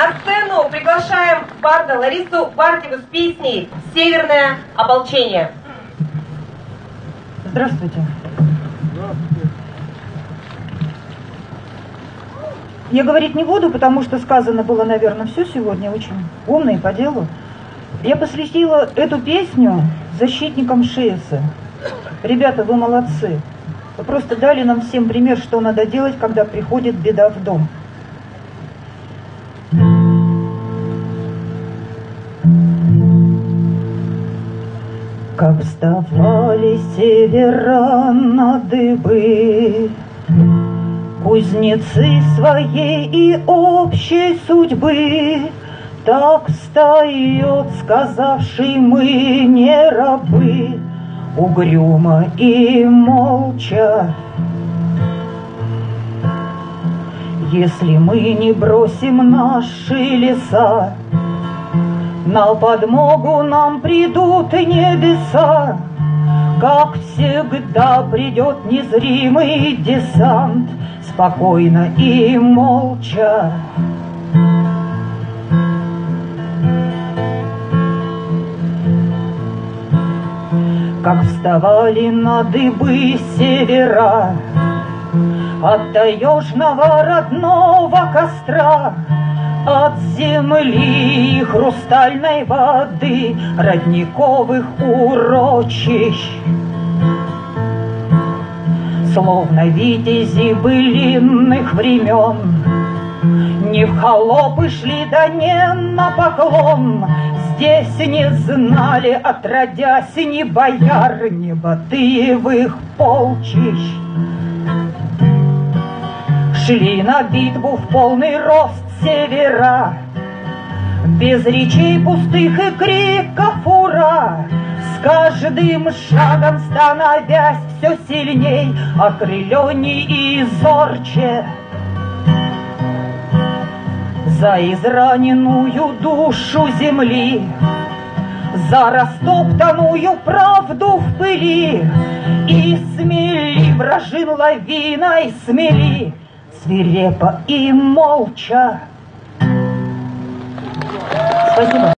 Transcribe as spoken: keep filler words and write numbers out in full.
На сцену приглашаем барда Ларису Бардеву с песней «Северное ополчение». Здравствуйте. Я говорить не буду, потому что сказано было, наверное, все сегодня очень умно и по делу. Я посвятила эту песню защитникам ШИЭСа. Ребята, вы молодцы. Вы просто дали нам всем пример, что надо делать, когда приходит беда в дом. Как вставали севера на дыбы кузнецы своей и общей судьбы, так встает, сказавший мы не рабы, угрюмо и молча. Если мы не бросим наши леса, на подмогу нам придут и небеса, как всегда придет незримый десант, спокойно и молча. Как вставали на дыбы севера от таежного родного костра, от земли и хрустальной воды, родниковых урочищ. Словно витязи былинных времен, не в холопы шли, да не на поклон. Здесь не знали, отродясь, ни бояр, ни Батыевых полчищ. Шли на битву в полный рост севера, без речей пустых и криков «Ура!», с каждым шагом становясь все сильней, окрыленней и зорче. За израненную душу земли, за растоптанную правду в пыли, и смели вражин лавиной, смели свирепо и молча. Спасибо.